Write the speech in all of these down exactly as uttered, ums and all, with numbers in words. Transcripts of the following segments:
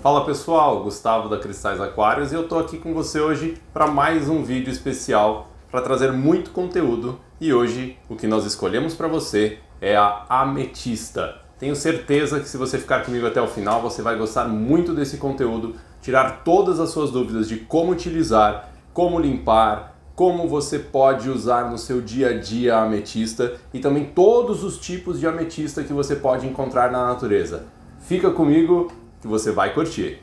Fala pessoal, Gustavo da Cristais Aquários e eu tô aqui com você hoje para mais um vídeo especial para trazer muito conteúdo. E hoje o que nós escolhemos para você é a ametista. Tenho certeza que se você ficar comigo até o final você vai gostar muito desse conteúdo, tirar todas as suas dúvidas de como utilizar, como limpar, como você pode usar no seu dia a dia a ametista e também todos os tipos de ametista que você pode encontrar na natureza. Fica comigo que você vai curtir.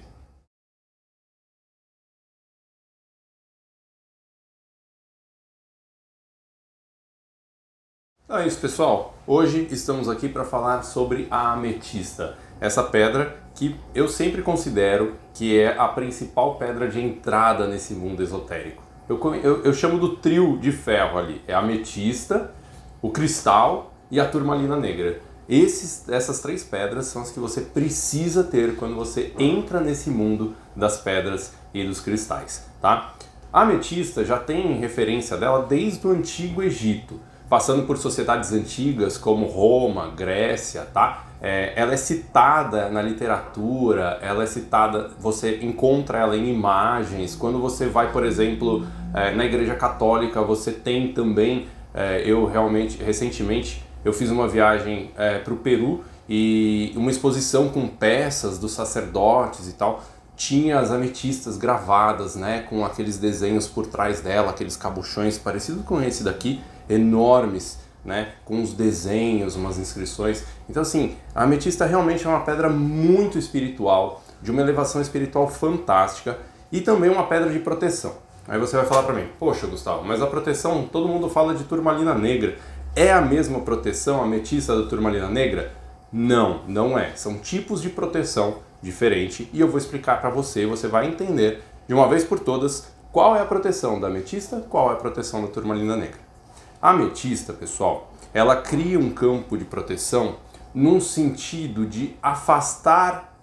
Então é isso, pessoal. Hoje estamos aqui para falar sobre a ametista. Essa pedra que eu sempre considero que é a principal pedra de entrada nesse mundo esotérico. Eu, eu, eu chamo do trio de ferro ali. É a ametista, o cristal e a turmalina negra. Esses, essas três pedras são as que você precisa ter quando você entra nesse mundo das pedras e dos cristais, tá? A ametista já tem referência dela desde o Antigo Egito, passando por sociedades antigas como Roma, Grécia, tá? É, ela é citada na literatura, ela é citada, você encontra ela em imagens. Quando você vai, por exemplo, é, na Igreja Católica, você tem também, é, eu realmente, recentemente, eu fiz uma viagem é, para o Peru e uma exposição com peças dos sacerdotes e tal. Tinha as ametistas gravadas, né, com aqueles desenhos por trás dela, aqueles cabochões parecidos com esse daqui, enormes, né, com os desenhos, umas inscrições. Então assim, a ametista realmente é uma pedra muito espiritual, de uma elevação espiritual fantástica e também uma pedra de proteção. Aí você vai falar para mim, poxa Gustavo, mas a proteção, todo mundo fala de turmalina negra. É a mesma proteção, a ametista da turmalina negra? Não, não é. São tipos de proteção diferentes e eu vou explicar para você, você vai entender de uma vez por todas qual é a proteção da ametista, qual é a proteção da turmalina negra. A ametista, pessoal, ela cria um campo de proteção num sentido de afastar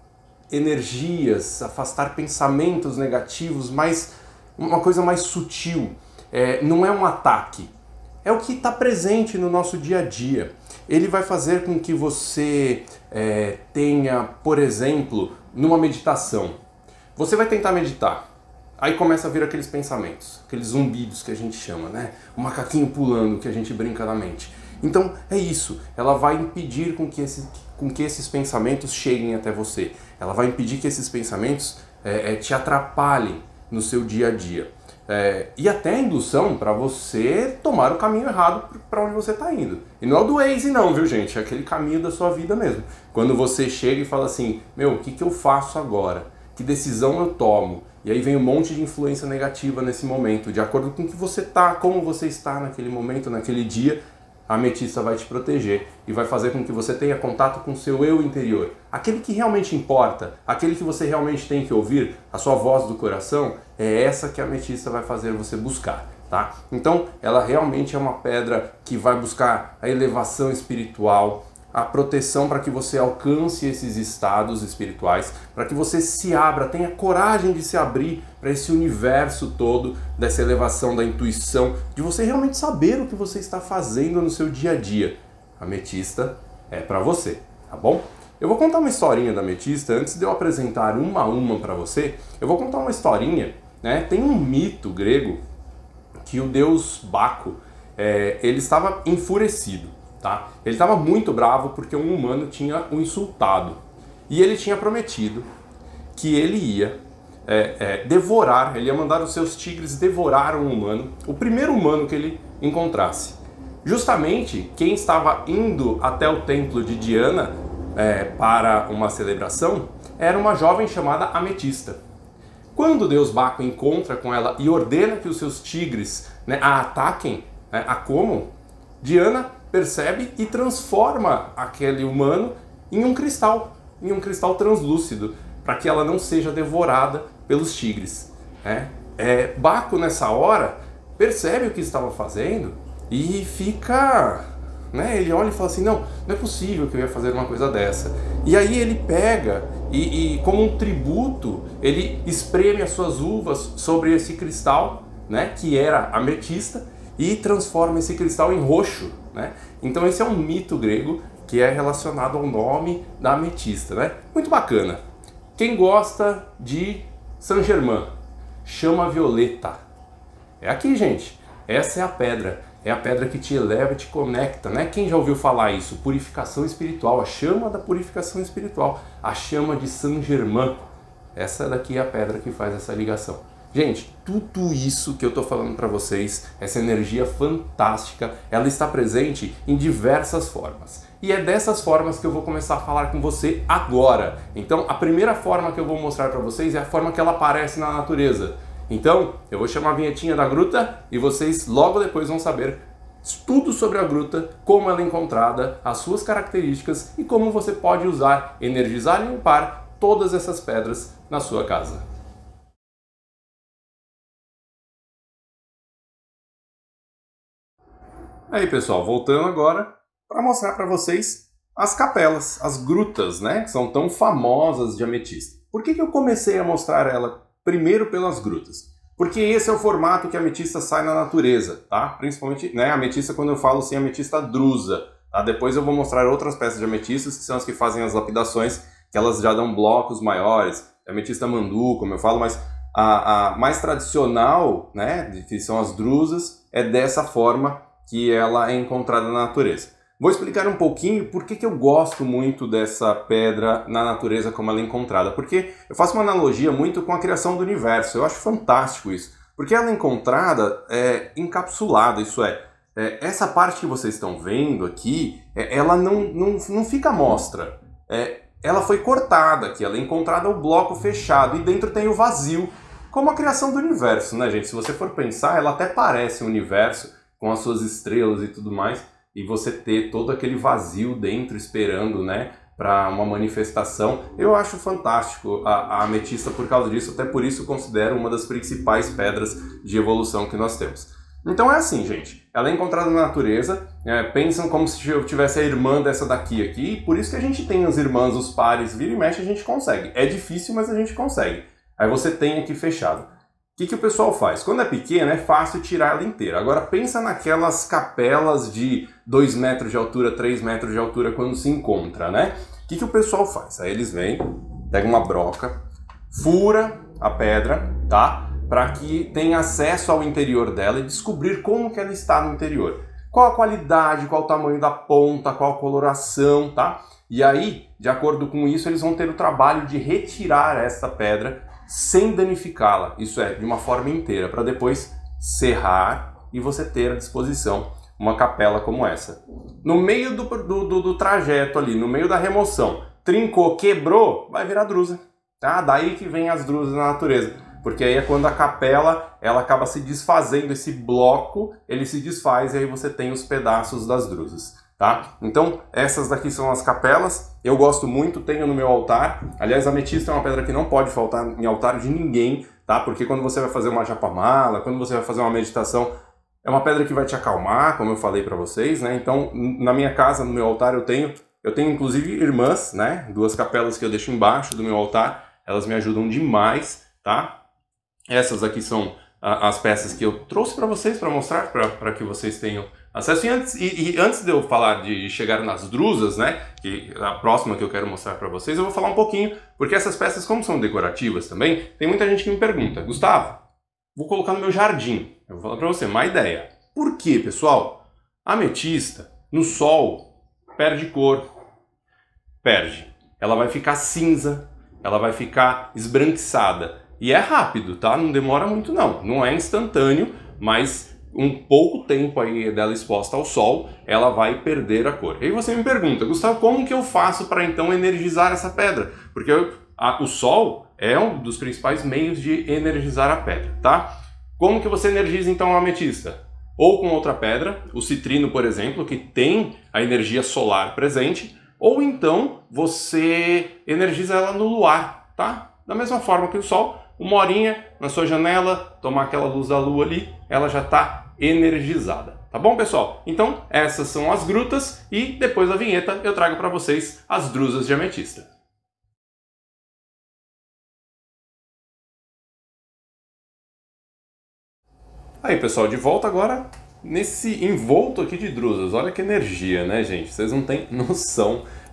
energias, afastar pensamentos negativos, mas uma coisa mais sutil. É, não é um ataque. É o que está presente no nosso dia a dia. Ele vai fazer com que você é, tenha, por exemplo, numa meditação. Você vai tentar meditar. Aí começa a vir aqueles pensamentos, aqueles zumbidos que a gente chama, né? O macaquinho pulando que a gente brinca na mente. Então é isso. Ela vai impedir com que, esse, com que esses pensamentos cheguem até você. Ela vai impedir que esses pensamentos é, é, te atrapalhem no seu dia a dia. É, e até a indução para você tomar o caminho errado para onde você está indo. E não é o do Waze não, viu gente? É aquele caminho da sua vida mesmo. Quando você chega e fala assim, meu, o que, que eu faço agora? Que decisão eu tomo? E aí vem um monte de influência negativa nesse momento, de acordo com o que você está, como você está naquele momento, naquele dia. A ametista vai te proteger e vai fazer com que você tenha contato com o seu eu interior. Aquele que realmente importa, aquele que você realmente tem que ouvir, a sua voz do coração, é essa que a ametista vai fazer você buscar, tá? Então, ela realmente é uma pedra que vai buscar a elevação espiritual, a proteção para que você alcance esses estados espirituais, para que você se abra, tenha coragem de se abrir para esse universo todo, dessa elevação da intuição, de você realmente saber o que você está fazendo no seu dia a dia. A ametista é para você, tá bom? Eu vou contar uma historinha da ametista, antes de eu apresentar uma a uma para você, eu vou contar uma historinha, né? Tem um mito grego que o deus Baco, é, ele estava enfurecido. Tá? Ele estava muito bravo porque um humano tinha o insultado. E ele tinha prometido que ele ia é, é, devorar, ele ia mandar os seus tigres devorar um humano, o primeiro humano que ele encontrasse. Justamente quem estava indo até o templo de Diana é, para uma celebração era uma jovem chamada Ametista. Quando Deus Baco encontra com ela e ordena que os seus tigres, né, a ataquem, né, a comam, Diana percebe e transforma aquele humano em um cristal, em um cristal translúcido, para que ela não seja devorada pelos tigres. Né? É, Baco, nessa hora, percebe o que estava fazendo e fica... Né? Ele olha e fala assim, não, não é possível que eu ia fazer uma coisa dessa. E aí ele pega e, e como um tributo, ele espreme as suas uvas sobre esse cristal, né, que era ametista, e transforma esse cristal em roxo, né? Então esse é um mito grego que é relacionado ao nome da ametista, né? Muito bacana. Quem gosta de Saint-Germain? Chama violeta. É aqui, gente. Essa é a pedra. É a pedra que te eleva e te conecta, né? Quem já ouviu falar isso? Purificação espiritual, a chama da purificação espiritual, a chama de Saint-Germain. Essa daqui é a pedra que faz essa ligação. Gente, tudo isso que eu tô falando para vocês, essa energia fantástica, ela está presente em diversas formas. E é dessas formas que eu vou começar a falar com você agora. Então, a primeira forma que eu vou mostrar para vocês é a forma que ela aparece na natureza. Então, eu vou chamar a vinhetinha da gruta e vocês logo depois vão saber tudo sobre a gruta, como ela é encontrada, as suas características e como você pode usar, energizar e limpar todas essas pedras na sua casa. Aí, pessoal, voltando agora para mostrar para vocês as capelas, as grutas, né, que são tão famosas de ametista. Por que que eu comecei a mostrar ela primeiro pelas grutas? Porque esse é o formato que a ametista sai na natureza, tá? Principalmente, né, a ametista, quando eu falo assim, a ametista drusa, tá? Depois eu vou mostrar outras peças de ametistas, que são as que fazem as lapidações, que elas já dão blocos maiores. A ametista mandu, como eu falo, mas a, a mais tradicional, né, que são as drusas, é dessa forma que ela é encontrada na natureza. Vou explicar um pouquinho por que que eu gosto muito dessa pedra na natureza como ela é encontrada. Porque eu faço uma analogia muito com a criação do universo. Eu acho fantástico isso. Porque ela é encontrada é, encapsulada, isso é, é, essa parte que vocês estão vendo aqui, é, ela não, não, não fica à mostra. É, ela foi cortada aqui, ela é encontrada o bloco fechado e dentro tem o vazio. Como a criação do universo, né, gente? Se você for pensar, ela até parece um universo com as suas estrelas e tudo mais, e você ter todo aquele vazio dentro esperando, né, para uma manifestação. Eu acho fantástico a, a ametista por causa disso, até por isso eu considero uma das principais pedras de evolução que nós temos. Então é assim, gente, ela é encontrada na natureza, é, pensam como se eu tivesse a irmã dessa daqui aqui, e por isso que a gente tem as irmãs, os pares, vira e mexe a gente consegue. É difícil, mas a gente consegue. Aí você tem aqui fechado. O que que o pessoal faz? Quando é pequena é fácil tirar ela inteira. Agora pensa naquelas capelas de dois metros de altura, três metros de altura quando se encontra, né? O que que o pessoal faz? Aí eles vêm, pegam uma broca, fura a pedra, tá? Para que tenha acesso ao interior dela e descobrir como que ela está no interior. Qual a qualidade, qual o tamanho da ponta, qual a coloração, tá? E aí, de acordo com isso, eles vão ter o trabalho de retirar essa pedra sem danificá-la, isso é, de uma forma inteira, para depois serrar e você ter à disposição uma capela como essa. No meio do, do, do, do trajeto ali, no meio da remoção, trincou, quebrou, vai virar drusa. Tá? Daí que vem as drusas na natureza, porque aí é quando a capela ela acaba se desfazendo, esse bloco ele se desfaz e aí você tem os pedaços das drusas. Tá? Então essas daqui são as capelas, eu gosto muito, tenho no meu altar. Aliás, a ametista é uma pedra que não pode faltar em altar de ninguém, tá? Porque quando você vai fazer uma japamala, quando você vai fazer uma meditação, é uma pedra que vai te acalmar, como eu falei para vocês, né? Então na minha casa, no meu altar eu tenho, eu tenho inclusive irmãs, né? Duas capelas que eu deixo embaixo do meu altar, elas me ajudam demais, tá? Essas aqui são as peças que eu trouxe para vocês, para mostrar, para que vocês tenham acesso. E antes, e, e antes de eu falar de chegar nas drusas, né, que a próxima que eu quero mostrar para vocês, eu vou falar um pouquinho, porque essas peças, como são decorativas também, tem muita gente que me pergunta, Gustavo, vou colocar no meu jardim. Eu vou falar para você, má ideia. Por quê, pessoal? A ametista, no sol, perde cor. Perde. Ela vai ficar cinza, ela vai ficar esbranquiçada. E é rápido, tá? Não demora muito não. Não é instantâneo, mas um pouco tempo aí dela exposta ao sol, ela vai perder a cor. E aí você me pergunta, Gustavo, como que eu faço para então energizar essa pedra? Porque eu, a, o sol é um dos principais meios de energizar a pedra, tá? Como que você energiza então a ametista? Ou com outra pedra, o citrino, por exemplo, que tem a energia solar presente, ou então você energiza ela no luar, tá? Da mesma forma que o sol, uma horinha na sua janela, tomar aquela luz da lua ali, ela já está energizada. Tá bom, pessoal? Então, essas são as grutas e depois da vinheta eu trago para vocês as drusas de ametista. Aí, pessoal, de volta agora nesse envolto aqui de drusas. Olha que energia, né, gente? Vocês não têm noção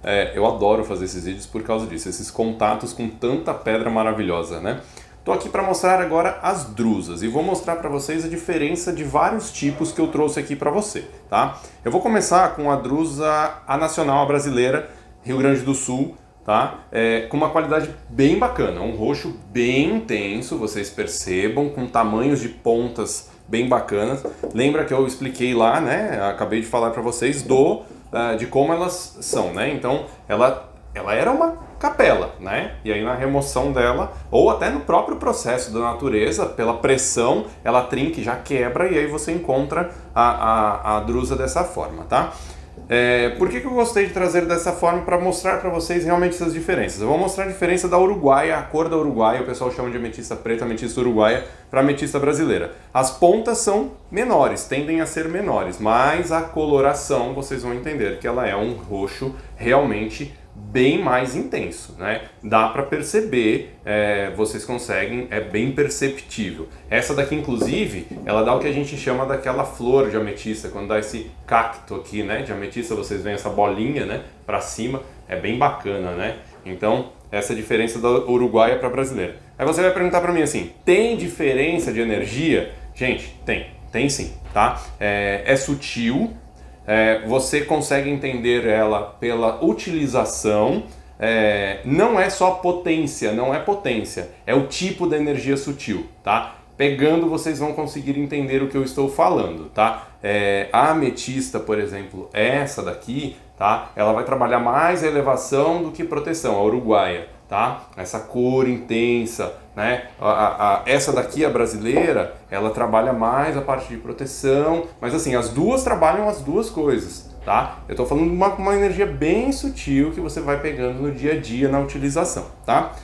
é, eu adoro fazer esses vídeos por causa disso, esses contatos com tanta pedra maravilhosa, né? Tô aqui para mostrar agora as drusas e vou mostrar para vocês a diferença de vários tipos que eu trouxe aqui para você, tá? Eu vou começar com a drusa, a nacional, a brasileira, Rio Grande do Sul, tá? É, com uma qualidade bem bacana, um roxo bem intenso, vocês percebam, com tamanhos de pontas bem bacanas. Lembra que eu expliquei lá, né? Acabei de falar para vocês do uh, de como elas são, né? Então, ela ela era uma capela, né? E aí na remoção dela, ou até no próprio processo da natureza, pela pressão, ela trinca e já quebra, e aí você encontra a, a, a drusa dessa forma, tá? É, por que, que eu gostei de trazer dessa forma? Para mostrar para vocês realmente essas diferenças. Eu vou mostrar a diferença da uruguaia, a cor da uruguaia, o pessoal chama de ametista preta, ametista uruguaia, para ametista brasileira. As pontas são menores, tendem a ser menores, mas a coloração, vocês vão entender que ela é um roxo realmente bem mais intenso, né? Dá para perceber, é, vocês conseguem, é bem perceptível. Essa daqui, inclusive, ela dá o que a gente chama daquela flor de ametista, quando dá esse cacto aqui, né? De ametista, vocês veem essa bolinha, né? Para cima, é bem bacana, né? Então, essa é a diferença da uruguaia para a brasileira. Aí você vai perguntar para mim assim, tem diferença de energia? Gente, tem, tem sim, tá? É, é sutil. É, você consegue entender ela pela utilização, é, não é só potência, não é potência, é o tipo da energia sutil, tá? Pegando vocês vão conseguir entender o que eu estou falando, tá? É, a ametista, por exemplo, essa daqui, tá? Ela vai trabalhar mais a elevação do que proteção, a uruguaia, tá? Essa cor intensa, né? A, a, a, essa daqui, a brasileira, ela trabalha mais a parte de proteção, mas assim, as duas trabalham as duas coisas, tá? Eu tô falando de uma, uma energia bem sutil que você vai pegando no dia a dia na utilização, tá?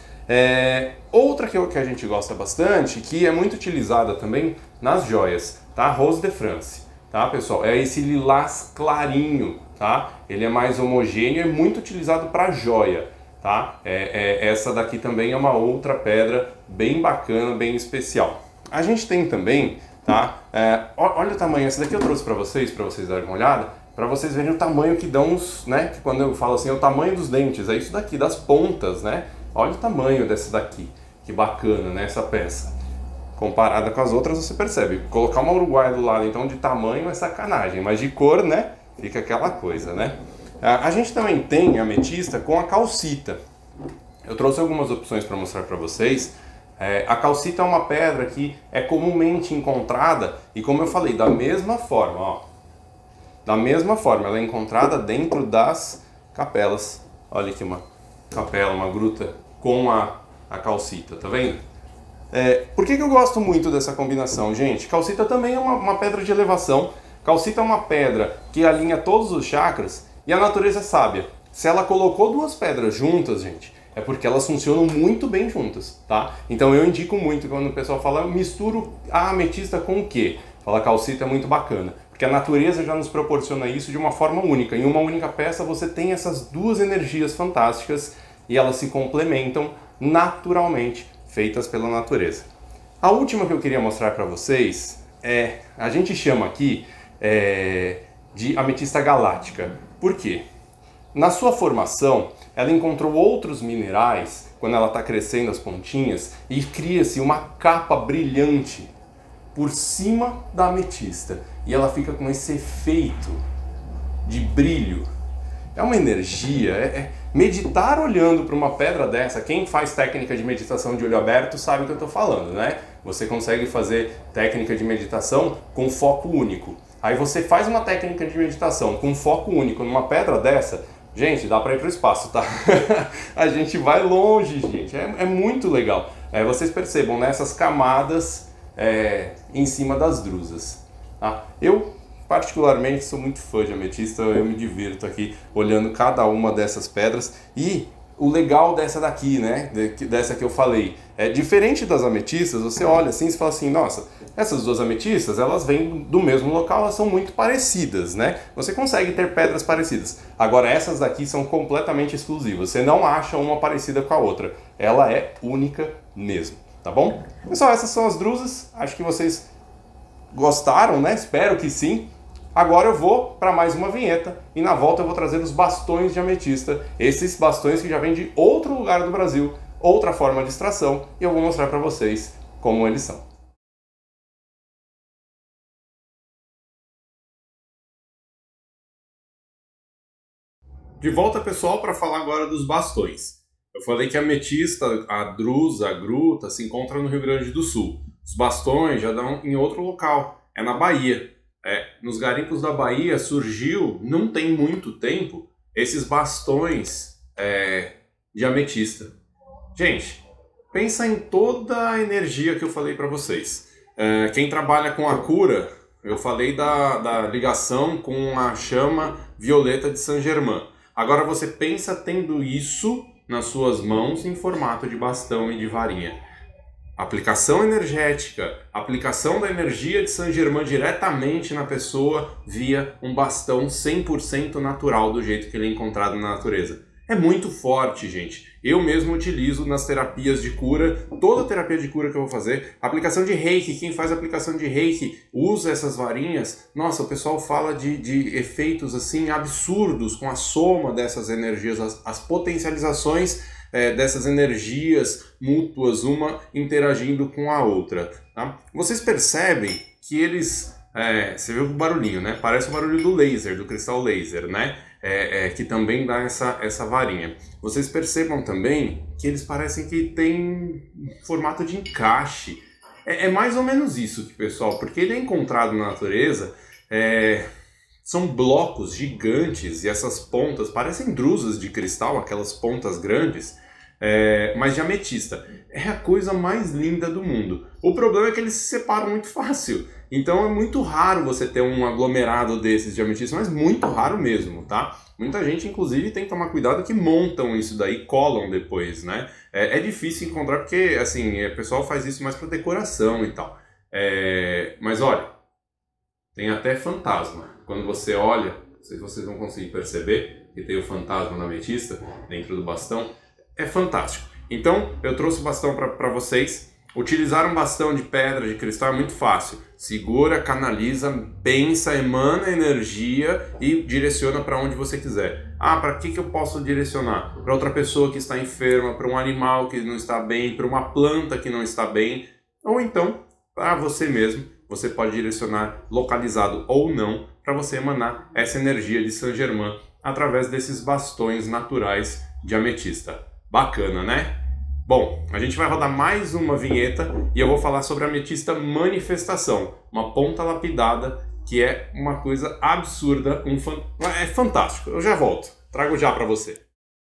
É, outra que, eu, que a gente gosta bastante, que é muito utilizada também nas joias, tá? Rose de France, tá, pessoal? É esse lilás clarinho, tá? Ele é mais homogêneo e é muito utilizado para joia. Tá? É, é, essa daqui também é uma outra pedra bem bacana, bem especial. A gente tem também, tá? É, olha o tamanho, essa daqui eu trouxe para vocês, para vocês darem uma olhada, para vocês verem o tamanho que dão os, né? Que quando eu falo assim, é o tamanho dos dentes, é isso daqui, das pontas, né? Olha o tamanho dessa daqui, que bacana, né? Essa peça. Comparada com as outras, você percebe. Colocar uma uruguaia do lado, então, de tamanho é sacanagem, mas de cor, né? Fica aquela coisa, né? A gente também tem a ametista com a calcita. Eu trouxe algumas opções para mostrar para vocês. É, a calcita é uma pedra que é comumente encontrada e, como eu falei, da mesma forma, ó, da mesma forma, ela é encontrada dentro das capelas. Olha aqui uma capela, uma gruta com a, a calcita, tá vendo? É, por que, que eu gosto muito dessa combinação, gente? Calcita também é uma, uma pedra de elevação. Calcita é uma pedra que alinha todos os chakras. E a natureza é sábia. Se ela colocou duas pedras juntas, gente, é porque elas funcionam muito bem juntas, tá? Então eu indico muito, quando o pessoal fala, eu misturo a ametista com o quê? Fala, calcita é muito bacana. Porque a natureza já nos proporciona isso de uma forma única. Em uma única peça você tem essas duas energias fantásticas e elas se complementam naturalmente, feitas pela natureza. A última que eu queria mostrar para vocês é, a gente chama aqui é, de ametista galáctica. Por quê? Na sua formação, ela encontrou outros minerais, quando ela está crescendo as pontinhas, e cria-se uma capa brilhante por cima da ametista. E ela fica com esse efeito de brilho. É uma energia, é, é meditar olhando para uma pedra dessa. Quem faz técnica de meditação de olho aberto sabe o que eu estou falando, né? Você consegue fazer técnica de meditação com foco único. Aí você faz uma técnica de meditação com foco único numa pedra dessa, gente, dá para ir para o espaço, tá? A gente vai longe, gente, é, é muito legal. É, vocês percebam, né, essas camadas é, em cima das drusas. Tá? Eu, particularmente, sou muito fã de ametista, eu me divirto aqui olhando cada uma dessas pedras. E o legal dessa daqui, né, dessa que eu falei, é diferente das ametistas, você olha assim e fala assim, nossa, essas duas ametistas, elas vêm do mesmo local, elas são muito parecidas, né? Você consegue ter pedras parecidas. Agora, essas daqui são completamente exclusivas. Você não acha uma parecida com a outra. Ela é única mesmo, tá bom? Pessoal, essas são as drusas. Acho que vocês gostaram, né? Espero que sim. Agora eu vou para mais uma vinheta e na volta eu vou trazer os bastões de ametista, esses bastões que já vêm de outro lugar do Brasil, outra forma de extração, e eu vou mostrar para vocês como eles são. De volta, pessoal, para falar agora dos bastões. Eu falei que a ametista, a drusa, a gruta, se encontra no Rio Grande do Sul. Os bastões já dão em outro local, é na Bahia. É, nos garimpos da Bahia surgiu, não tem muito tempo, esses bastões é, de ametista. Gente, pensa em toda a energia que eu falei para vocês. É, quem trabalha com a cura, eu falei da, da ligação com a chama violeta de Saint-Germain. Agora você pensa tendo isso nas suas mãos em formato de bastão e de varinha. Aplicação energética, aplicação da energia de Saint-Germain diretamente na pessoa via um bastão cem por cento natural do jeito que ele é encontrado na natureza. É muito forte, gente. Eu mesmo utilizo nas terapias de cura, toda terapia de cura que eu vou fazer. Aplicação de reiki, quem faz aplicação de reiki usa essas varinhas. Nossa, o pessoal fala de, de efeitos assim absurdos com a soma dessas energias, as, as potencializações é, dessas energias mútuas, uma interagindo com a outra. Tá? Vocês percebem que eles... É, você viu o barulhinho, né? Parece o barulho do laser, do cristal laser, né? É, é, que também dá essa, essa varinha. Vocês percebam também que eles parecem que tem formato de encaixe. É, é mais ou menos isso, pessoal, porque ele é encontrado na natureza, é, são blocos gigantes e essas pontas parecem drusas de cristal, aquelas pontas grandes, é, mas de ametista. É a coisa mais linda do mundo. O problema é que eles se separam muito fácil. Então é muito raro você ter um aglomerado desses de ametista, mas muito raro mesmo, tá? Muita gente, inclusive, tem que tomar cuidado que montam isso daí, colam depois, né? É, é difícil encontrar porque, assim, o pessoal faz isso mais para decoração e tal. É, mas olha, tem até fantasma. Quando você olha, não sei se vocês vão conseguir perceber que tem o fantasma na ametista dentro do bastão. É fantástico. Então, eu trouxe o bastão para vocês. Utilizar um bastão de pedra, de cristal é muito fácil. Segura, canaliza, pensa, emana energia e direciona para onde você quiser. Ah, para que, que eu posso direcionar? Para outra pessoa que está enferma, para um animal que não está bem, para uma planta que não está bem. Ou então, para você mesmo, você pode direcionar, localizado ou não, para você emanar essa energia de Saint-Germain através desses bastões naturais de ametista. Bacana, né? Bom, a gente vai rodar mais uma vinheta e eu vou falar sobre a ametista manifestação, uma ponta lapidada que é uma coisa absurda, um fan... é fantástico. Eu já volto, trago já para você.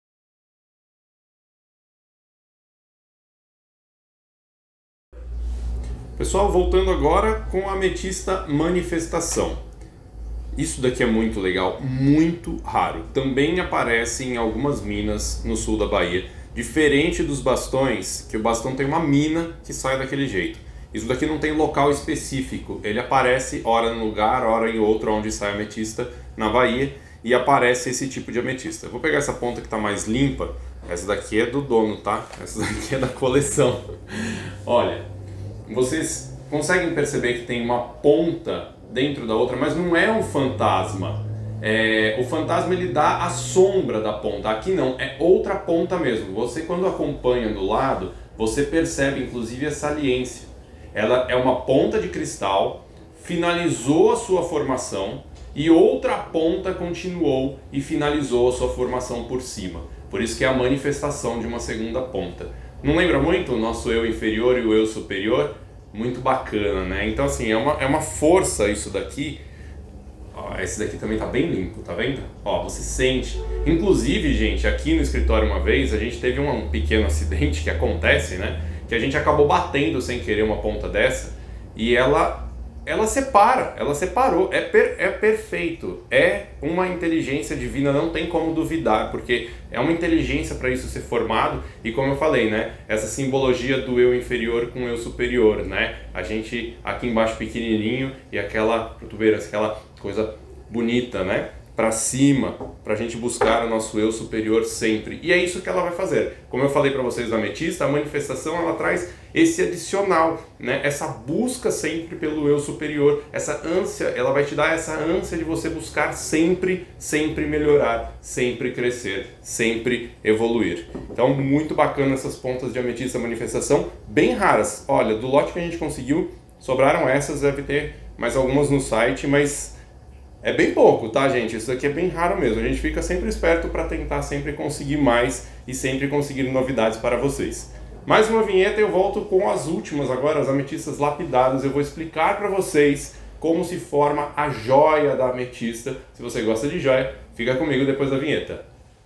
Pessoal, voltando agora com a ametista manifestação. Isso daqui é muito legal, muito raro. Também aparece em algumas minas no sul da Bahia. Diferente dos bastões, que o bastão tem uma mina que sai daquele jeito. Isso daqui não tem local específico. Ele aparece ora num lugar, ora em outro, onde sai a ametista na Bahia. E aparece esse tipo de ametista. Eu vou pegar essa ponta que está mais limpa. Essa daqui é do dono, tá? Essa daqui é da coleção. Olha, vocês conseguem perceber que tem uma ponta dentro da outra, mas não é um fantasma. É, o fantasma ele dá a sombra da ponta, aqui não, é outra ponta mesmo. Você quando acompanha do lado, você percebe inclusive a saliência. Ela é uma ponta de cristal, finalizou a sua formação e outra ponta continuou e finalizou a sua formação por cima. Por isso que é a manifestação de uma segunda ponta. Não lembra muito o nosso eu inferior e o eu superior? Muito bacana, né? Então assim, é uma, é uma força isso daqui. Ó, esse daqui também tá bem limpo, tá vendo? Ó, você sente. Inclusive, gente, aqui no escritório uma vez, a gente teve um pequeno acidente que acontece, né? Que a gente acabou batendo sem querer uma ponta dessa e ela... ela separa, ela separou, é, per, é perfeito, é uma inteligência divina, não tem como duvidar, porque é uma inteligência para isso ser formado, e como eu falei, né, essa simbologia do eu inferior com o eu superior, né, a gente aqui embaixo pequenininho e aquela protuberância, aquela coisa bonita, né, para cima, para a gente buscar o nosso eu superior sempre. E é isso que ela vai fazer. Como eu falei para vocês da ametista, a manifestação ela traz esse adicional, né? Essa busca sempre pelo eu superior, essa ânsia, ela vai te dar essa ânsia de você buscar sempre, sempre melhorar, sempre crescer, sempre evoluir. Então, muito bacana essas pontas de ametista manifestação, bem raras. Olha, do lote que a gente conseguiu, sobraram essas, deve ter mais algumas no site, mas é bem pouco, tá, gente? Isso aqui é bem raro mesmo. A gente fica sempre esperto para tentar sempre conseguir mais e sempre conseguir novidades para vocês. Mais uma vinheta e eu volto com as últimas agora, as ametistas lapidadas. Eu vou explicar para vocês como se forma a joia da ametista. Se você gosta de joia, fica comigo depois da vinheta.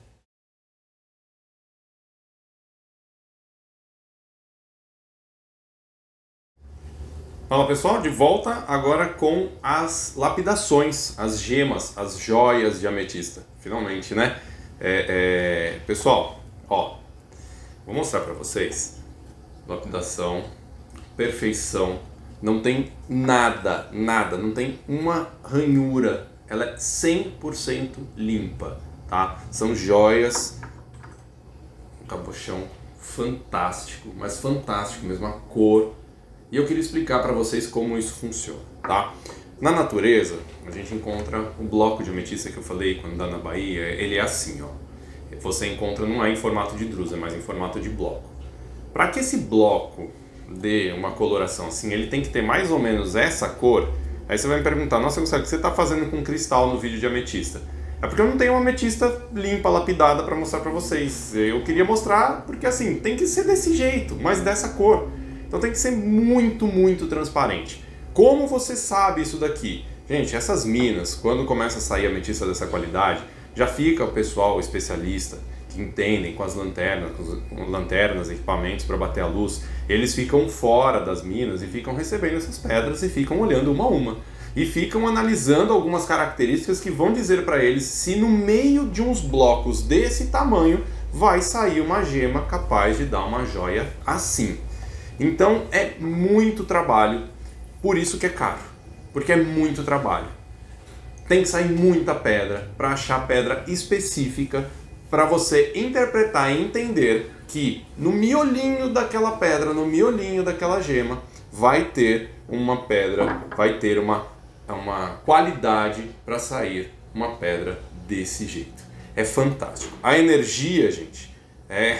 Fala pessoal, de volta agora com as lapidações, as gemas, as joias de ametista. Finalmente, né? É, é... Pessoal, ó, vou mostrar pra vocês. Lapidação, perfeição, não tem nada, nada, não tem uma ranhura. Ela é cem por cento limpa, tá? São joias, um cabochão fantástico, mas fantástico mesmo, a cor. E eu queria explicar para vocês como isso funciona, tá? Na natureza, a gente encontra o bloco de ametista que eu falei quando dá na Bahia, ele é assim, ó. Você encontra, não é em formato de drusa, é mais em formato de bloco. Para que esse bloco dê uma coloração assim, ele tem que ter mais ou menos essa cor. Aí você vai me perguntar, nossa Gustavo, o que você está fazendo com cristal no vídeo de ametista? É porque eu não tenho uma ametista limpa, lapidada para mostrar para vocês. Eu queria mostrar porque assim, tem que ser desse jeito, mas dessa cor. Então tem que ser muito, muito transparente. Como você sabe isso daqui? Gente, essas minas, quando começa a sair ametista dessa qualidade, já fica o pessoal especialista, que entendem com as lanternas, com lanternas, equipamentos para bater a luz, eles ficam fora das minas e ficam recebendo essas pedras e ficam olhando uma a uma. E ficam analisando algumas características que vão dizer para eles se no meio de uns blocos desse tamanho vai sair uma gema capaz de dar uma joia assim. Então é muito trabalho, por isso que é caro, porque é muito trabalho. Tem que sair muita pedra para achar pedra específica para você interpretar e entender que no miolinho daquela pedra, no miolinho daquela gema, vai ter uma pedra, vai ter uma, uma qualidade para sair uma pedra desse jeito. É fantástico. A energia, gente, é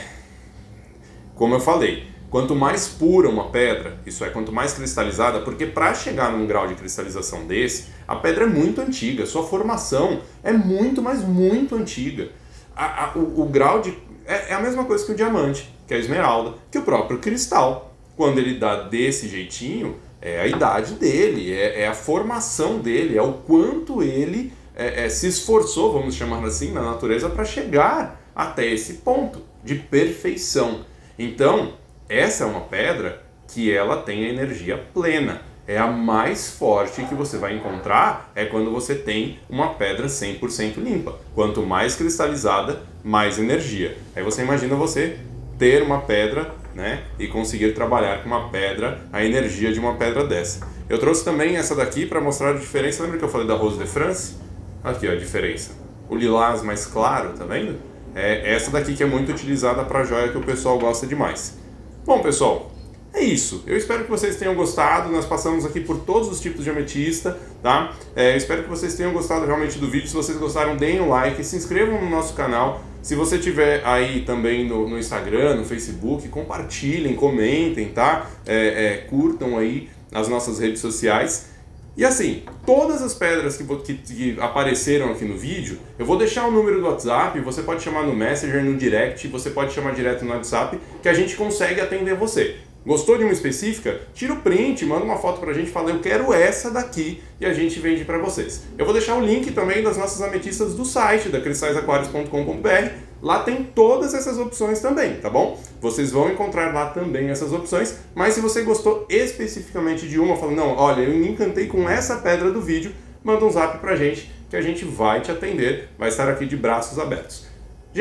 como eu falei. Quanto mais pura uma pedra, isso é, quanto mais cristalizada, porque para chegar num grau de cristalização desse, a pedra é muito antiga, sua formação é muito, mas muito antiga. A, a, o, o grau de... É, é a mesma coisa que o diamante, que a esmeralda, que o próprio cristal. Quando ele dá desse jeitinho, é a idade dele, é, é a formação dele, é o quanto ele é, é, se esforçou, vamos chamar assim, na natureza para chegar até esse ponto de perfeição. Então, essa é uma pedra que ela tem a energia plena. É a mais forte que você vai encontrar é quando você tem uma pedra cem por cento limpa. Quanto mais cristalizada, mais energia. Aí você imagina você ter uma pedra, né, e conseguir trabalhar com uma pedra, a energia de uma pedra dessa. Eu trouxe também essa daqui para mostrar a diferença. Lembra que eu falei da Rose de France? Aqui ó, a diferença. O lilás mais claro, tá vendo? É essa daqui que é muito utilizada para joia que o pessoal gosta demais. Bom, pessoal, é isso. Eu espero que vocês tenham gostado. Nós passamos aqui por todos os tipos de ametista, tá? É, eu espero que vocês tenham gostado realmente do vídeo. Se vocês gostaram, deem um like, se inscrevam no nosso canal. Se você tiver aí também no, no Instagram, no Facebook, compartilhem, comentem, tá? É, é, curtam aí as nossas redes sociais. E assim, todas as pedras que, que, que apareceram aqui no vídeo, eu vou deixar o número do WhatsApp, você pode chamar no Messenger, no Direct, você pode chamar direto no WhatsApp, que a gente consegue atender você. Gostou de uma específica? Tira o print, manda uma foto pra gente, fala eu quero essa daqui e a gente vende pra vocês. Eu vou deixar o link também das nossas ametistas do site, da cristais aquarius ponto com ponto br. Lá tem todas essas opções também, tá bom? Vocês vão encontrar lá também essas opções, mas se você gostou especificamente de uma, falando, não, olha, eu me encantei com essa pedra do vídeo, manda um zap pra gente que a gente vai te atender, vai estar aqui de braços abertos. Gente,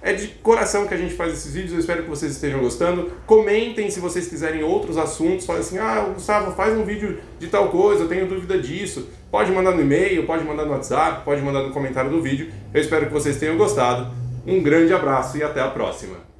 É de coração que a gente faz esses vídeos, eu espero que vocês estejam gostando. Comentem se vocês quiserem outros assuntos, falem assim, ah, Gustavo, faz um vídeo de tal coisa, eu tenho dúvida disso. Pode mandar no e-mail, pode mandar no WhatsApp, pode mandar no comentário do vídeo. Eu espero que vocês tenham gostado. Um grande abraço e até a próxima.